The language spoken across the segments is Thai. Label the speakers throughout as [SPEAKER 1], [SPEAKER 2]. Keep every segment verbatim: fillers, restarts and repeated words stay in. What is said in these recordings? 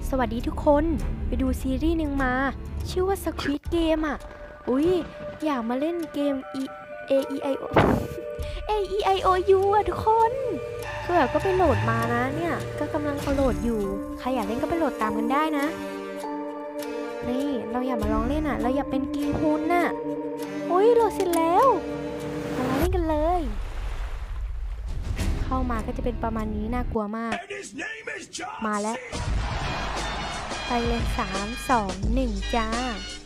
[SPEAKER 1] สวัสดีทุกคนไปดูซีรีส์หนึ่งมาชื่อว่า Squid Game อ่ะอุ้ยอยากมาเล่นเกม E A E I O A E I O U อ่ะทุกคนคือแบบก็ไปโหลดมานะเนี่ยก็กำลังเอาโหลดอยู่ใครอยากเล่นก็ไปโหลดตามกันได้นะนี่เราอยากมาลองเล่นอ่ะเราอยากเป็นกีฮุนน่ะโอ้ยโหลดเสร็จแล้วมาลองเล่นกันเลยเข้ามาก็จะเป็นประมาณนี้น่ากลัวมากมาแล้วไปเลยสามสองหนึ่งจ้า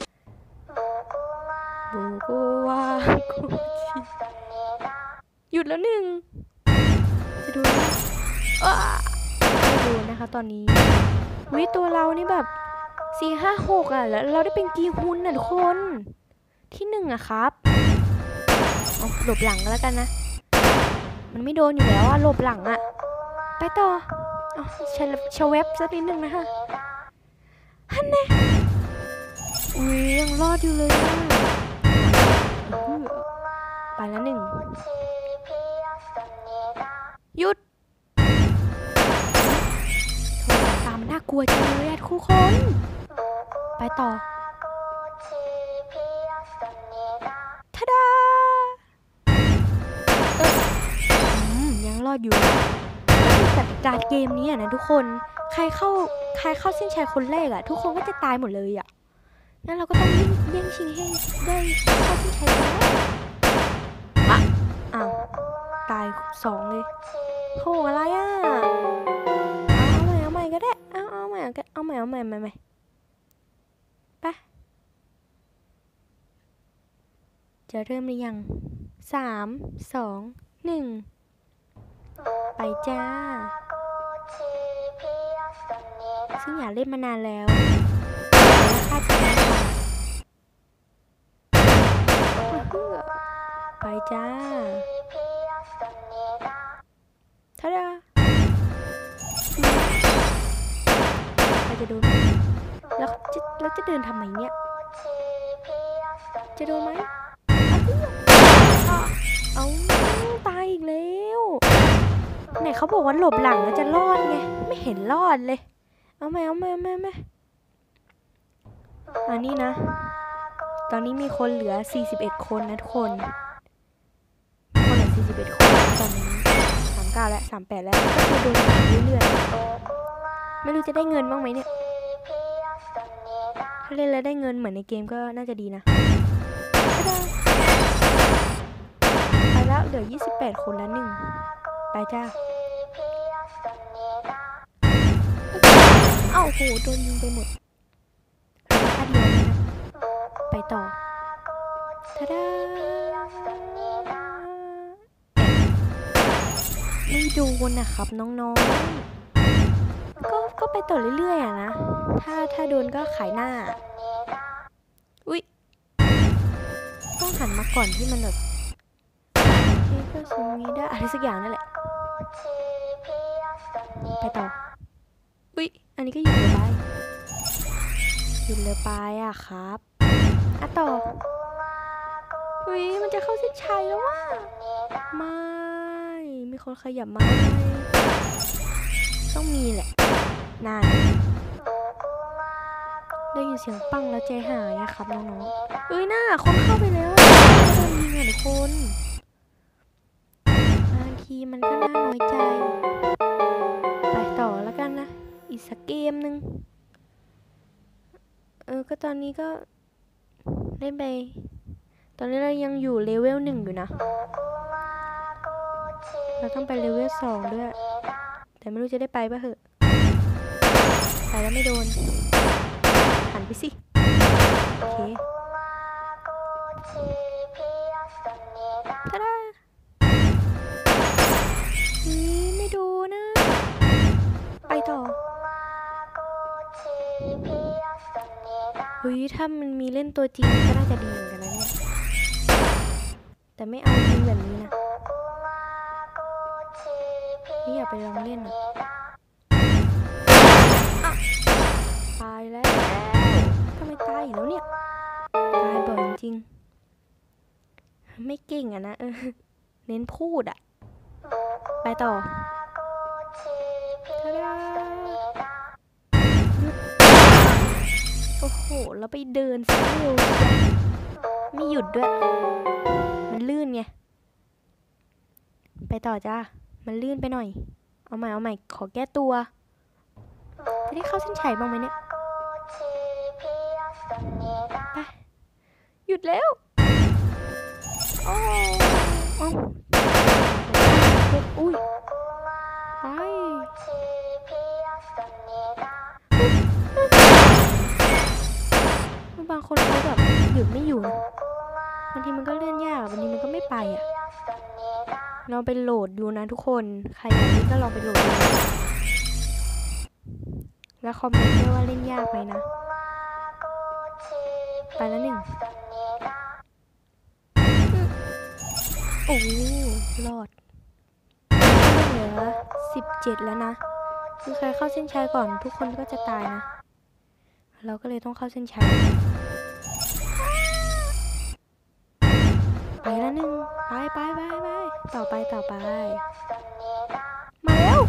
[SPEAKER 1] บูกูวากูชิหยุดแล้วหนึ่งจะดูอ้าไม่ดูนะคะตอนนี้วิตัวเรานี่แบบสี่ห้าหกอ่ะแล้วเราได้เป็นกีฮุนน่ะทุกคนที่หนึ่งอะครับเอาหลบหลังก็แล้วกันนะมันไม่โดนอยู่แล้วอะหลบหลังอะไปต่อเอาชะเว็บสักนิดนึงนะคะฮันเน่อุ้ยยังรอดอยู่เลยอะไปแล้วหนึ่งหยุดโทรศัพท์ตามน่ากลัวจังเลยอะทุกคนไปต่อทะดายังรอดอยู่กติกาเกมนี้นะทุกคนใครเข้าใครเข้าเส้นชัยคนแรกอะทุกคนก็จะตายหมดเลยอะงั้นเราก็ต้องยิ่งแย่งชิงให้ได้เข้าเส้นชัยคนแรกอะอ้าวตายสองเลยโหอะไรอะเอาใหม่เอาใหม่ก็ได้เอาเอาใหม่เอาใหม่เอาใหม่ใหม่ใหม่ไปจะเริ่มหรือยังสามสองหนึ่งไปจ้าซึ่งอยากเล่นมานานแล้วคาดการณ์ไปจ้าทะดาใครจะโดนแล้วจะแล้วจะเดินทำไมเนี่ยจะโดนไหมเอาตายอีกแล้วไหนเขาบอกว่าหลบหลังแล้วจะรอดไงไม่เห็นรอดเลยเอาไหมเอาไหมเอาไหมเอาไหมอันนี้นะตอนนี้มีคนเหลือสี่สิบเอ็ดคนนะทุกคนคนเหลือสี่สิบเอ็ดคนตอนนี้สามเก้าแล้วสามแปดแล้วก็คือโดนเรื่อยๆไม่รู้จะได้เงินบ้างไหมเนี่ยถ้าเล่นแล้วได้เงินเหมือนในเกมก็น่าจะดีนะไปแล้วเหลือยี่สิบแปดคนแล้วหนึ่งไปจ้าเอ้าโหโดนยิงไปหมดแค่เดียวนะไปต่อทะดาไม่โดนนะครับน้องๆก็ก็ไปต่อเรื่อยๆอะนะถ้าถ้าโดนก็ขายหน้าอุ๊ยต้องหันมาก่อนที่มันแบบนี่ก็ซูมีได้อะไรสักอย่างนั่นแหละไปต่ออุ๊ยอันนี้ก็หยุดเลยไปหยุดเลยไปอะครับอ่ะต่ออุ๊ยมันจะเข้าเส้นชัยแล้วว่ะไม่มีคนขยับมาต้องมีแหละนานได้ยินเสียงปังแล้วใจหายอะครับน้องๆเอ้ยน่าคนเข้าไปแล้วโดนยิงอะทุกคนบางทีมันก็น่าน้อยใจไปต่อแล้วกันนะอีกสักเกมนึงเออก็ตอนนี้ก็เล่นไปตอนนี้เรายังอยู่เลเวลหนึ่งอยู่นะเราต้องไปเลเวลสองด้วยแต่ไม่รู้จะได้ไปป่ะเหอะไปแล้วไม่โดนหันไปสิโอเคทะดาอืมไม่ดูนะไปต่อเฮ้ยถ้ามันมีเล่นตัวจริงก็น่าจะดีเหมือนกันนะเนี่ยแต่ไม่เอาจริงแบบนี้นะไม่อยากไปลองเล่นอ่ะตายแล้วทำไมตายอีกแล้วเนี่ยตายบ่อยจริงไม่เก่งอะนะเออเน้นพูดอะไปต่อทะดาหยุดแล้วไปเดินซะเร็วไม่หยุดด้วยมันลื่นไงไปต่อจ้ามันลื่นไปหน่อยเอาใหม่เอาใหม่ขอแก้ตัวจะได้เข้าเส้นชัยบ้างไหมเนี่ยไปหยุดแล้วโอ้เอาอุ้ยไปบางคนเขาแบบหยุดไม่อยู่นะบางทีมันก็เลื่อนยากบางทีมันก็ไม่ไปอ่ะเราไปโหลดดูนะทุกคนใครอยากเล่นก็ลองไปโหลดดูแล้วคอมเมนต์ด้วยว่าเล่นยากไหมนะไปแล้วหนึ่งโอ้รอดเหลือสิบเจ็ดแล้วนะคือใครเข้าเส้นชัยก่อนทุกคนก็จะตายนะเราก็เลยต้องเข้าเส้นชัยไปแล้วหนึ่งไปไปไปไปต่อไปต่อไปมาแล้ว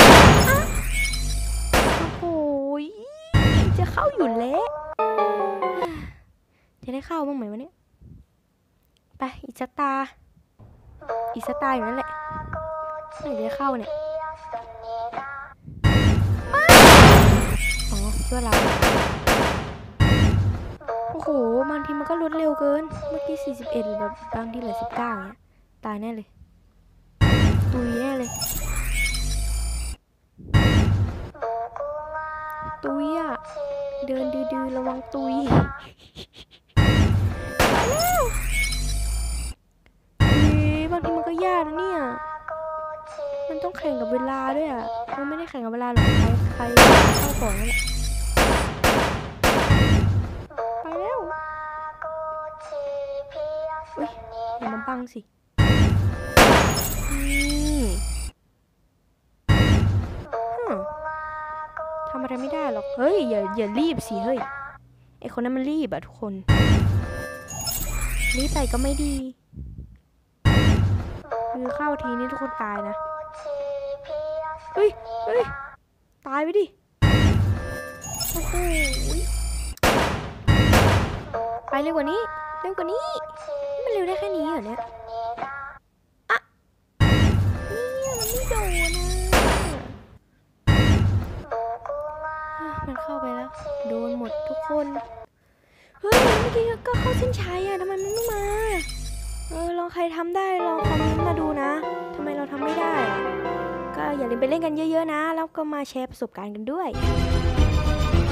[SPEAKER 1] โอ้โหจะเข้าอยู่แล้วจะได้เข้าบ้างไหมวะเนี่ยไปอีกสตาร์อีกสตาร์อยู่นั่นแหละไม่ได้เข้าเนี่ยอ๋อช่วยเราโอ้โหบางทีมันก็ลดเร็วเกินเมื่อกี้สี่สิบเอ็ดแบบบางทีเหลือสิบเก้าเนี่ยตายแน่เลยตุยแน่เลยตุยอ่ะเดินดื้อๆระวังตุยไปแล้วบางทีมันก็ยากนะเนี่ยมันต้องแข่งกับเวลาด้วยอ่ะมันไม่ได้แข่งกับเวลาหรอกใครใครเข้าก่อนนั่นแหละไปแล้วอุ้ยอย่ามาบังสิทำอะไรไม่ได้หรอกเฮ้ยอย่าอย่ารีบสิเฮ้ยไอคนนั้นมันรีบอะทุกคนรีบไปก็ไม่ดีคือเข้าทีนี้ทุกคนตายนะเฮ้ยเฮ้ยตายไปดิโอ้โหไปเร็วกว่านี้เร็วกว่านี้มันเร็วได้แค่นี้เหรอเนี่ยอะเนี่ยมันไม่โดนนะมันเข้าไปแล้วโดนหมดทุกคนเฮ้ยเมื่อกี้ก็เข้าเส้นชัยอะทำไมมันไม่มาเออลองใครทำได้ลองคอมเมนต์มาดูนะทำไมเราทำไม่ได้อะก็อย่าลืมไปเล่นกันเยอะๆนะแล้วก็มาแชร์ประสบการณ์กันด้วย